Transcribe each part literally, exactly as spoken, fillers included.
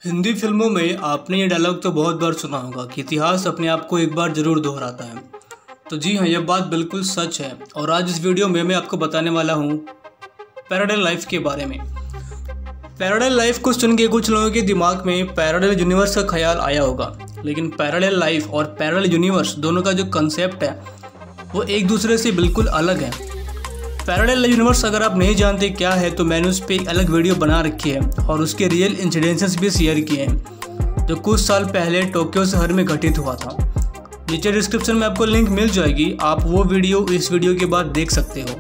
हिंदी फिल्मों में आपने ये डायलॉग तो बहुत बार सुना होगा कि इतिहास अपने आप को एक बार ज़रूर दोहराता है। तो जी हाँ, यह बात बिल्कुल सच है। और आज इस वीडियो में मैं आपको बताने वाला हूँ पैरेलल लाइफ के बारे में। पैरेलल लाइफ को सुन के कुछ लोगों के दिमाग में पैरेलल यूनिवर्स का ख्याल आया होगा, लेकिन पैरेलल लाइफ और पैरेलल यूनिवर्स दोनों का जो कंसेप्ट है वो एक दूसरे से बिल्कुल अलग है। पैरेलल यूनिवर्स अगर आप नहीं जानते क्या है तो मैंने उस पर एक अलग वीडियो बना रखी है और उसके रियल इंसिडेंसेस भी शेयर किए हैं जो कुछ साल पहले टोक्यो शहर में घटित हुआ था। नीचे डिस्क्रिप्शन में आपको लिंक मिल जाएगी, आप वो वीडियो इस वीडियो के बाद देख सकते हो।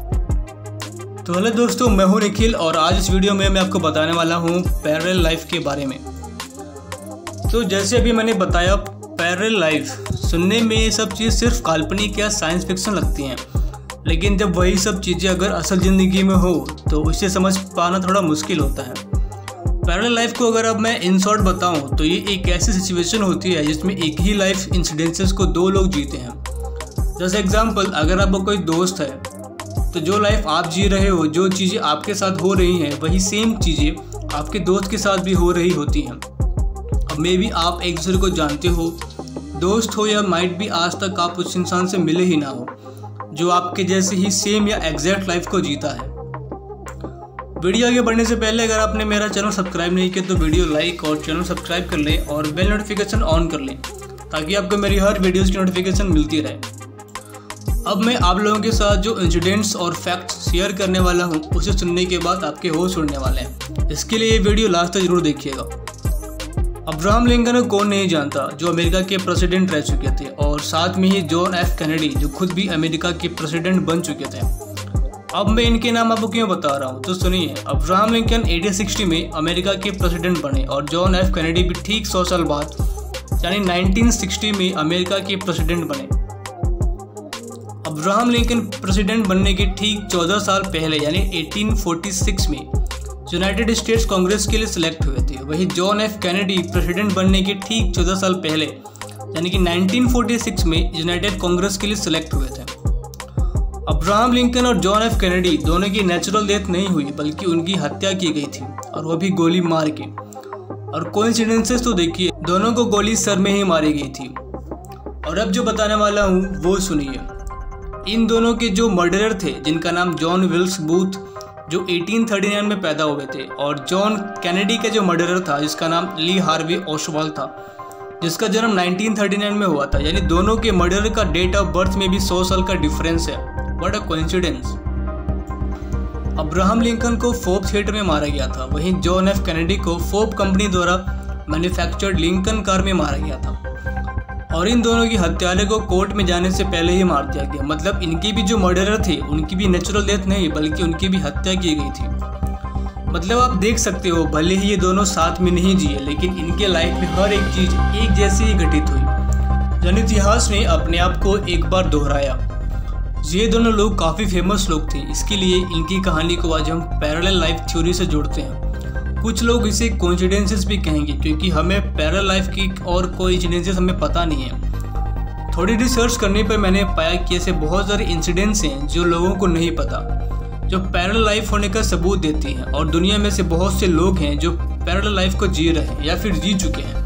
तो हेलो दोस्तों, मैं हूं निखिल और आज इस वीडियो में मैं आपको बताने वाला हूं पैरेलल लाइफ के बारे में। तो जैसे अभी मैंने बताया, पैरेलल लाइफ सुनने में ये सब चीज़ सिर्फ काल्पनिक या साइंस फिक्शन लगती हैं, लेकिन जब वही सब चीज़ें अगर असल ज़िंदगी में हो तो उसे समझ पाना थोड़ा मुश्किल होता है। पैरेलल लाइफ को अगर अब मैं इन शॉर्ट बताऊं तो ये एक ऐसी सिचुएशन होती है जिसमें एक ही लाइफ इंसिडेंसेस को दो लोग जीते हैं। जैसे एग्जांपल, अगर आपका कोई दोस्त है तो जो लाइफ आप जी रहे हो, जो चीज़ें आपके साथ हो रही हैं वही सेम चीज़ें आपके दोस्त के साथ भी हो रही होती हैं। अब मे भी आप एक दूसरे को जानते हो, दोस्त हो, या माइट भी आज तक आप उस इंसान से मिले ही ना हो जो आपके जैसे ही सेम या एग्जैक्ट लाइफ को जीता है। वीडियो आगे बढ़ने से पहले अगर आपने मेरा चैनल सब्सक्राइब नहीं किया तो वीडियो लाइक और चैनल सब्सक्राइब कर लें और बेल नोटिफिकेशन ऑन कर लें ताकि आपको मेरी हर वीडियोज़ की नोटिफिकेशन मिलती रहे। अब मैं आप लोगों के साथ जो इंसिडेंट्स और फैक्ट्स शेयर करने वाला हूँ उसे सुनने के बाद आपके होश उड़ने वाले हैं। इसके लिए ये वीडियो लास्ट तक जरूर देखिएगा। अब्राहम लिंकन को कौन नहीं जानता, जो अमेरिका के प्रेसिडेंट रह चुके थे, और साथ में ही जॉन एफ कैनेडी जो खुद भी अमेरिका के प्रेसिडेंट बन चुके थे। अब मैं इनके नाम आपको क्यों बता रहा हूँ तो सुनिए। अब्राहम लिंकन अठारह सौ साठ में अमेरिका के प्रेसिडेंट बने और जॉन एफ कैनेडी भी ठीक सौ साल बाद यानी उन्नीस सौ साठ में अमेरिका के प्रेसिडेंट बने। अब्राहम लिंकन प्रेसिडेंट बनने के ठीक चौदह साल पहले यानी अठारह सौ छियालीस में यूनाइटेड स्टेट्स कांग्रेस के लिए सिलेक्ट हुए थे। वही जॉन एफ कैनेडी प्रेसिडेंट बनने के ठीक चौदह साल पहले यानी कि उन्नीस सौ छियालीस में यूनाइटेड कांग्रेस के लिए सिलेक्ट हुए थे। अब्राहम लिंकन और जॉन एफ कैनेडी दोनों की नेचुरल डेथ नहीं हुई बल्कि उनकी हत्या की गई थी, और वह भी गोली मार के। और कोइंसिडेंसेस तो देखिए, दोनों को गोली सर में ही मारी गई थी। और अब जो बताने वाला हूँ वो सुनिए। इन दोनों के जो मर्डरर थे, जिनका नाम जॉन विल्स बूथ जो अठारह सौ उनतालीस में पैदा हुए थे, और जॉन कैनेडी का जो मर्डरर था जिसका नाम ली हार्वे ओसवाल्ड था, जिसका जन्म उन्नीस सौ उनतालीस में हुआ था। यानी दोनों के मर्डरर का डेट ऑफ बर्थ में भी सौ साल का डिफरेंस है। What a coincidence. Abraham Lincoln को फोर्ब थिएटर में मारा गया था, वहीं जॉन एफ कैनेडी को फोर्ब कंपनी द्वारा मैन्युफैक्चर्ड लिंकन कार में मारा गया था। और इन दोनों की हत्यारे को कोर्ट में जाने से पहले ही मार दिया गया। मतलब इनके भी जो मर्डरर थे उनकी भी नेचुरल डेथ नहीं बल्कि उनकी भी हत्या की गई थी। मतलब आप देख सकते हो, भले ही ये दोनों साथ में नहीं जिए लेकिन इनके लाइफ में हर एक चीज़ एक जैसी ही घटित हुई। यानी इतिहास ने अपने आप को एक बार दोहराया। ये दोनों लोग काफ़ी फेमस लोग थे, इसके लिए इनकी कहानी को आज हम पैरेलल लाइफ थ्योरी से जोड़ते हैं। कुछ लोग इसे कोइंसिडेंसेस भी कहेंगे क्योंकि हमें पैरेलल लाइफ की और कोइंसिडेंसेस हमें पता नहीं है। थोड़ी रिसर्च करने पर मैंने पाया कि ऐसे बहुत सारे इंसिडेंट्स हैं जो लोगों को नहीं पता, जो पैरेलल लाइफ होने का सबूत देती हैं। और दुनिया में से बहुत से लोग हैं जो पैरेलल लाइफ को जी रहे हैं या फिर जी चुके हैं।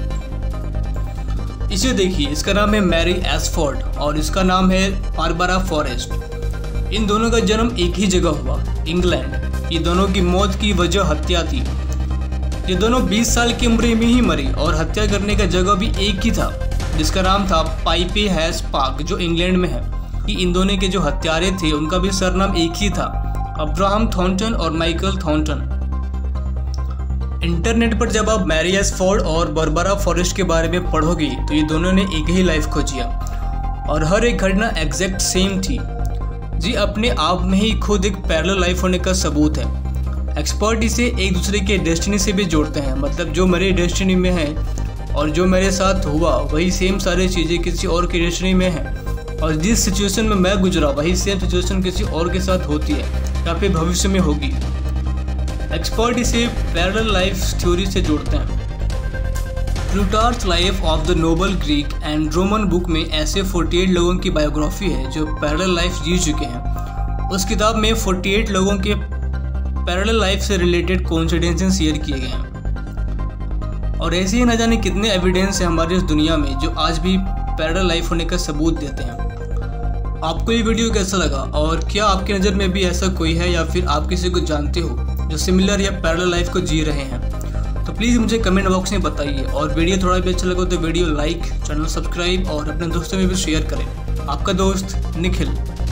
इसे देखिए, इसका नाम है मैरी एशफोर्ड और इसका नाम है बारबरा फॉरेस्ट। इन दोनों का जन्म एक ही जगह हुआ, इंग्लैंड। ये दोनों की मौत की वजह हत्या थी। ये दोनों बीस साल की उम्र में ही मरी और हत्या करने का जगह भी एक ही था जिसका नाम था पाइपे हैस पार्क जो इंग्लैंड में है। कि इन दोनों के जो हत्यारे थे उनका भी सरनाम एक ही था, अब्राहम थॉर्नटन और माइकल थॉर्नटन। इंटरनेट पर जब आप मैरी एशफोर्ड और बारबरा फॉरेस्ट के बारे में पढ़ोगे तो ये दोनों ने एक ही लाइफ को जिया और हर एक घटना एग्जैक्ट सेम थी। जी अपने आप में ही खुद एक पैरेलल लाइफ होने का सबूत है। एक्सपर्ट इसे एक दूसरे के डेस्टिनी से भी जोड़ते हैं। मतलब जो मेरे डेस्टिनी में है और जो मेरे साथ हुआ वही सेम सारी चीज़ें किसी और की डेस्टिनी में है, और जिस सिचुएशन में मैं गुजरा वही सेम सिचुएशन किसी और के साथ होती है या फिर भविष्य में होगी। एक्सपर्ट इसे पैरेलल लाइफ थ्योरी से जोड़ते हैं। Plutarch life of the noble Greek and Roman book में ऐसे अड़तालीस लोगों की बायोग्राफी है जो पैरेलल लाइफ जी चुके हैं। उस किताब में अड़तालीस लोगों के पैरेलल लाइफ से रिलेटेड कोइंसिडेंसेस शेयर किए गए हैं। और ऐसे ही न जाने कितने एविडेंस है हमारी इस दुनिया में जो आज भी पैरेलल लाइफ होने का सबूत देते हैं। आपको ये वीडियो कैसा लगा और क्या आपकी नज़र में भी ऐसा कोई है या फिर आप किसी को जानते हो जो सिमिलर या पैरेलल लाइफ को जी रहे हैं? तो प्लीज़ मुझे कमेंट बॉक्स में बताइए। और वीडियो थोड़ा भी अच्छा लगा तो वीडियो लाइक, चैनल सब्सक्राइब और अपने दोस्तों में भी शेयर करें। आपका दोस्त निखिल।